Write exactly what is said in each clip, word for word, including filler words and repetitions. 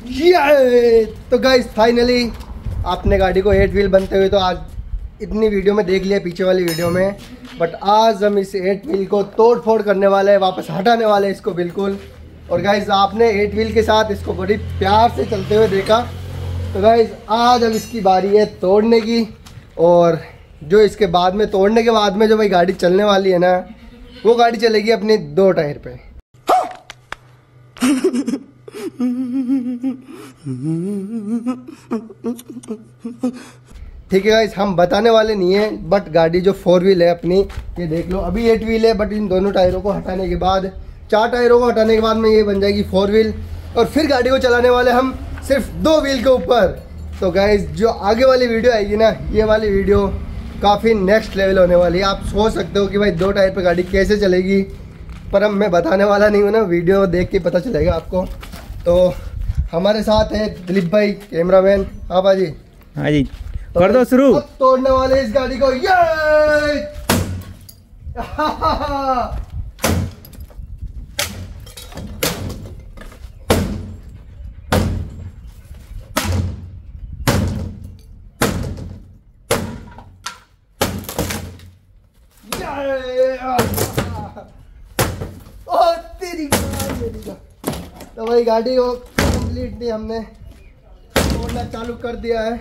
ये तो guys finally आपने गाड़ी को एट व्हील बनते हुए तो आज इतनी वीडियो में देख लिया पीछे वाली वीडियो में, बट आज हम इस एट व्हील को तोड़ फोड़ करने वाले हैं, वापस हटाने वाले हैं इसको बिल्कुल। और गाइस आपने एट व्हील के साथ इसको बड़ी प्यार से चलते हुए देखा, तो गाइस आज अब इसकी बारी है तोड़ने की। और जो इसके बाद में तोड़ने के बाद में जो भाई गाड़ी चलने वाली है ना, वो गाड़ी चलेगी अपने दो टायर पे। ठीक है गाइस, हम बताने वाले नहीं है, बट गाड़ी जो फोर व्हील है अपनी, ये देख लो अभी एट व्हील है, बट इन दोनों टायरों को हटाने के बाद, चार टायरों को हटाने के बाद में ये बन जाएगी फोर व्हील। और फिर गाड़ी को चलाने वाले हम सिर्फ दो व्हील के ऊपर। तो गाइस जो आगे वाली वीडियो आएगी ना, ये वाली वीडियो काफ़ी नेक्स्ट लेवल होने वाली है। आप सोच सकते हो कि भाई दो टायर पे गाड़ी कैसे चलेगी, पर अब मैं बताने वाला नहीं हूँ ना, वीडियो देख के पता चलेगा आपको। तो हमारे साथ है दिलीप भाई कैमरामैन। हाँ भाजी, हाँ जी, कर दो शुरू। तोड़ने वाले इस गाड़ी को, ये ओ तेरी तो भाई गाड़ी को कंप्लीटली हमने तोड़ना चालू कर दिया है।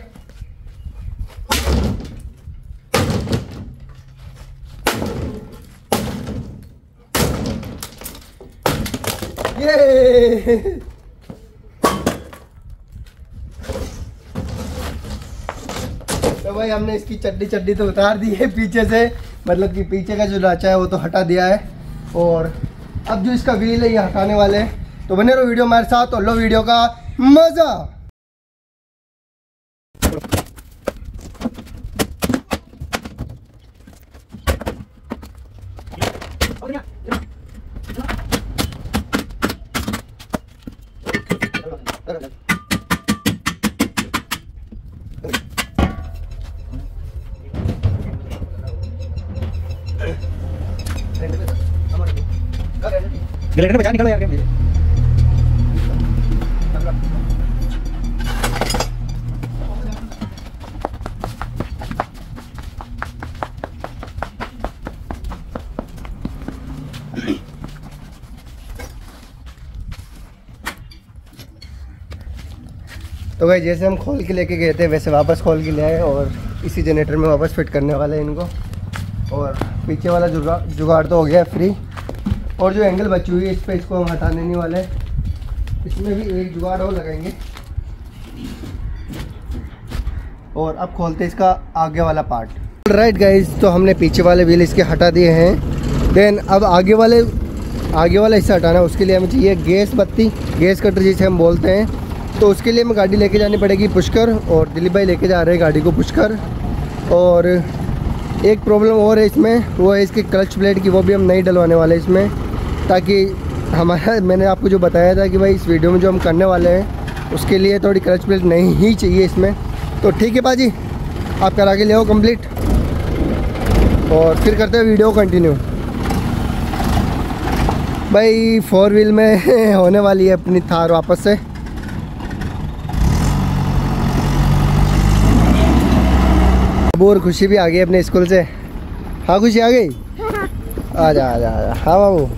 ये तो भाई हमने इसकी चड्डी चड्डी तो उतार दी है पीछे से, मतलब कि पीछे का जो ढांचा है वो तो हटा दिया है। और अब जो इसका व्हील है ये हटाने वाले हैं। तो बने रहो वीडियो हमारे साथ और लो वीडियो का मजा। ग्लेडर बचा निकलो यार। तो भाई जैसे हम खोल के लेके गए थे वैसे वापस खोल के ले आए और इसी जनरेटर में वापस फिट करने वाले हैं इनको। और पीछे वाला जुगाड़ जुगाड़ तो हो गया फ्री, और जो एंगल बची हुई है इस पे इसको हम हटाने नहीं वाले, इसमें भी एक जुगाड़ और लगाएंगे। और अब खोलते हैं इसका आगे वाला पार्ट। राइट गाइस, तो हमने पीछे वाले व्हील इसके हटा दिए हैं। देन अब आगे वाले आगे वाला हिस्सा हटाना है, उसके लिए हमें चाहिए गैस बत्ती, गैस कटर जिसे हम बोलते हैं। तो उसके लिए हमें गाड़ी लेके जानी पड़ेगी पुष्कर, और दिलीप भाई लेके जा रहे हैं गाड़ी को पुष्कर। और एक प्रॉब्लम और है इसमें, वो है इसकी क्लच प्लेट की, वो भी हम नहीं डलवाने वाले इसमें, ताकि हमारा मैंने आपको जो बताया था कि भाई इस वीडियो में जो हम करने वाले हैं उसके लिए थोड़ी क्लच प्लेट नहीं ही चाहिए इसमें। तो ठीक है बाजी, आप करा के ले आओ कंप्लीट, और फिर करते हैं वीडियो कंटिन्यू। भाई फोर व्हील में होने वाली है अपनी थार वापस से। और खुशी भी आ गई अपने स्कूल से। हाँ खुशी आ गई, आ जा आ जा आ जा। हाँ बाबू,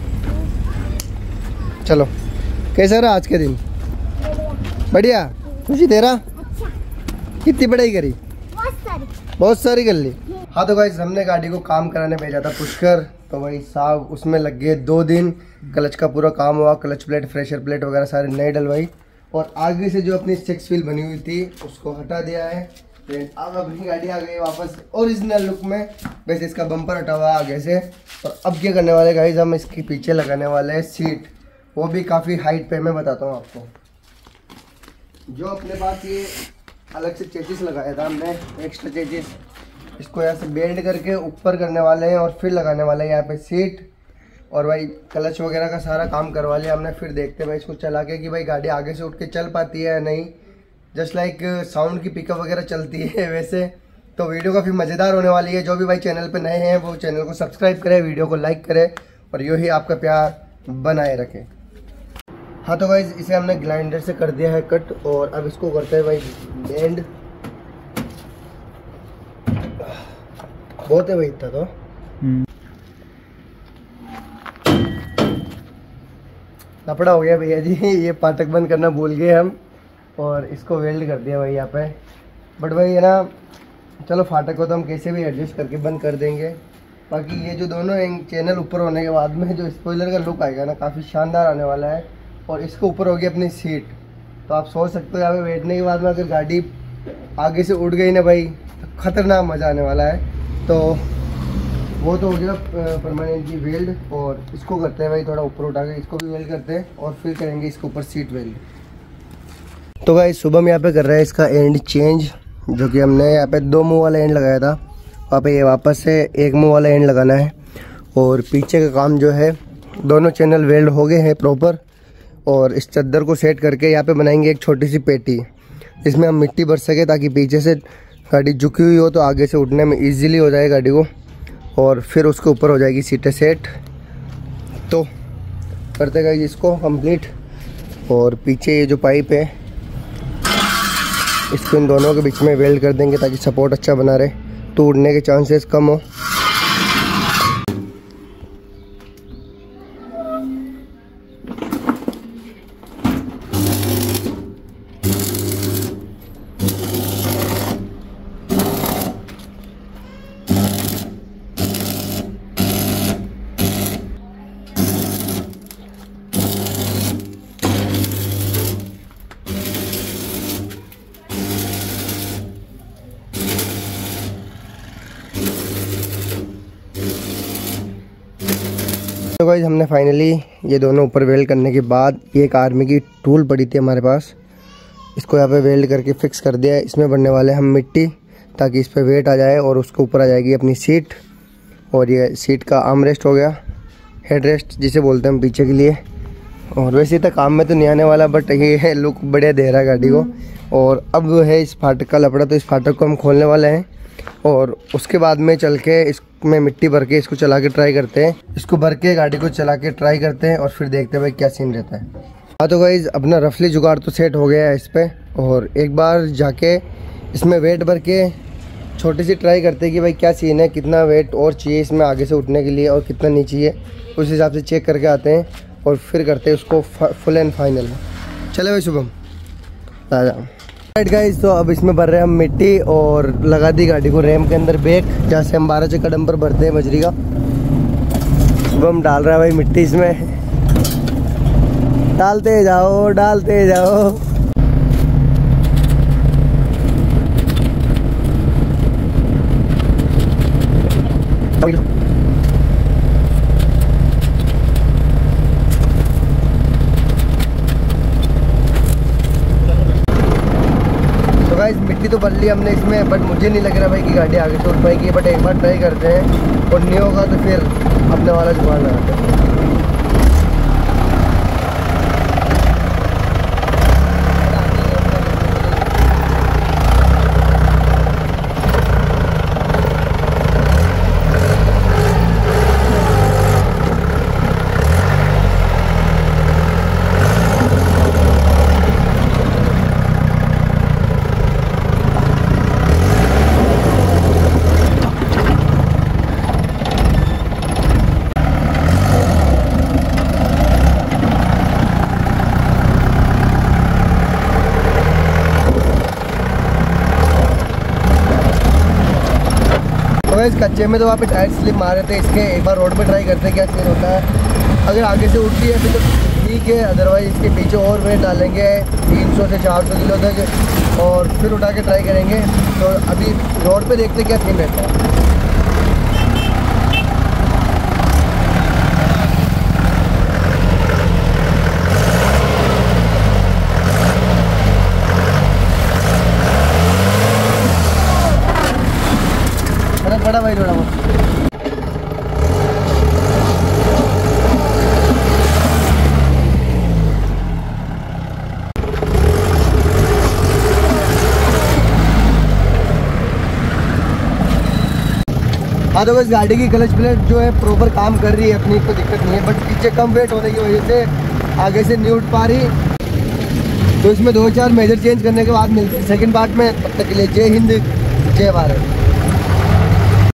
चलो कैसा रहा आज के दिन? बढ़िया। खुशी तेरा कितनी पढ़ाई करी? बहुत सारी बहुत सारी कर ली। हाँ तो गाइस हमने गाड़ी को काम कराने भेजा था पुष्कर, तो भाई साहब उसमें लग गए दो दिन। क्लच का पूरा काम हुआ, क्लच प्लेट, फ्रेशर प्लेट वगैरह सारे नए डलवाई, और आगे से जो अपनी सिक्स व्हील बनी हुई थी उसको हटा दिया है। अब अपनी गाड़ी आ गई वापस ओरिजिनल लुक में। वैसे इसका बम्पर हटा हुआ आगे से। और अब क्या करने वाले गाइस, हम इसके पीछे लगाने वाले हैं सीट, वो भी काफ़ी हाइट पे। मैं बताता हूँ आपको, जो अपने पास ये अलग से चेचिस लगाया था हमने, एक्स्ट्रा चेचिस, इसको यहाँ से बेल्ड करके ऊपर करने वाले हैं और फिर लगाने वाले हैं यहाँ पे सीट। और भाई क्लच वगैरह का सारा काम करवा लिया हमने। फिर देखते हैं भाई इसको चला के कि भाई गाड़ी आगे से उठ के चल पाती है या नहीं, जस्ट लाइक साउंड की पिकअप वगैरह चलती है वैसे। तो वीडियो काफ़ी मज़ेदार होने वाली है। जो भी भाई चैनल पे नए हैं वो चैनल को सब्सक्राइब करें, वीडियो को लाइक करें और यूँ ही आपका प्यार बनाए रखें। हाँ तो भाई इसे हमने ग्राइंडर से कर दिया है कट और अब इसको करते हैं भाई बेंड। बहुत है भाई इतना तो। लपड़ा हो गया भैया जी, ये फाटक बंद करना भूल गए हम और इसको वेल्ड कर दिया भाई यहाँ पे। बट भाई है ना, चलो फाटक को तो हम कैसे भी एडजस्ट करके बंद कर देंगे। बाकी ये जो दोनों चैनल ऊपर होने के बाद में जो स्पॉइलर का लुक आएगा ना काफ़ी शानदार आने वाला है। और इसके ऊपर होगी अपनी सीट, तो आप सोच सकते हो यहाँ पे बैठने के बाद में अगर गाड़ी आगे से उड़ गई ना भाई तो ख़तरनाक मज़ा आने वाला है। तो वो तो हो गया परमानेंटली वेल्ड और इसको करते हैं भाई थोड़ा ऊपर उठा के इसको भी वेल्ड करते हैं और फिर करेंगे इसके ऊपर सीट वेल्ड। तो भाई शुभम यहाँ पे कर रहा है इसका एंड चेंज, जो कि हमने यहाँ पे दो मुंह वाला एंड लगाया था, वहाँ पे ये वापस से एक मुंह वाला एंड लगाना है। और पीछे का काम जो है दोनों चैनल वेल्ड हो गए हैं प्रॉपर। और इस चद्दर को सेट करके यहाँ पे बनाएंगे एक छोटी सी पेटी जिसमें हम मिट्टी भर सके, ताकि पीछे से गाड़ी झुकी हुई हो तो आगे से उठने में ईजिली हो जाए गाड़ी को। और फिर उसके ऊपर हो जाएगी सीटें सेट। तो करते गए इसको कंप्लीट। और पीछे ये जो पाइप है इसको इन दोनों के बीच में वेल्ड कर देंगे ताकि सपोर्ट अच्छा बना रहे, टूटने के चांसेस कम हो। तो गाइस हमने फाइनली ये दोनों ऊपर वेल्ड करने के बाद ये एक आर्मी की टूल पड़ी थी हमारे पास, इसको यहाँ पे वेल्ड करके फिक्स कर दिया है। इसमें भरने वाले हम मिट्टी ताकि इस पे वेट आ जाए और उसके ऊपर आ जाएगी अपनी सीट। और ये सीट का आर्म रेस्ट हो गया, हेड रेस्ट जिसे बोलते हैं हम पीछे के लिए। और वैसे तो काम में तो नहीं आने वाला बट ये लुक बढ़िया दे रहा है गाड़ी को। और अब है इस फाटक का लपड़ा, तो इस फाटक को हम खोलने वाले हैं और उसके बाद में चल के इसमें मिट्टी भर के इसको चला के ट्राई करते हैं। इसको भर के गाड़ी को चला के ट्राई करते हैं और फिर देखते हैं भाई क्या सीन रहता है। हाँ तो गाइस अपना रफली जुगाड़ तो सेट हो गया है इस पर। और एक बार जाके इसमें वेट भर के छोटी सी ट्राई करते हैं कि भाई क्या सीन है, कितना वेट और चाहिए इसमें आगे से उठने के लिए और कितना नहीं चाहिए, उस हिसाब से चेक करके आते हैं और फिर करते हैं उसको फुल एंड फाइनल। चले भाई शुभम आ जाओ। राइट गाइस, तो अब इसमें भर रहे हैं हम मिट्टी और लगा दी गाड़ी को रैम के अंदर बैग, जहाँ से हम बारह चक्का डंपर भरते हैं बजरी का। शुभम डाल रहा है भाई मिट्टी इसमें, डालते जाओ डालते जाओ। मिट्टी तो भर ली हमने इसमें, बट मुझे नहीं लग रहा भाई कि गाड़ी आगे से उठ पाएगी। बट एक बार ट्राई करते हैं और नहीं होगा तो फिर अपने वाला जुगाड़ लगाते हैं। इस कच्चे में तो वहाँ पे टायर स्लिप मार रहे थे इसके, एक बार रोड पे ट्राई करते हैं क्या सीन होता है। अगर आगे से उठती है अभी तो ठीक है, अदरवाइज इसके पीछे और वेट डालेंगे तीन सौ से चार सौ किलो तक और फिर उठा के ट्राई करेंगे। तो अभी रोड पे देखते क्या सीन रहता है। बड़ा भाई थोड़ा बहुत हाँ तो बस गाड़ी की क्लच प्लेट जो है प्रॉपर काम कर रही है अपनी, कोई दिक्कत नहीं है। बट पीछे कम वेट होने की वजह से आगे से नहीं उठ पा रही, तो इसमें दो चार मेजर चेंज करने के बाद मिलते हैं सेकंड पार्ट में। तब तक के लिए जय हिंद, जय भारत।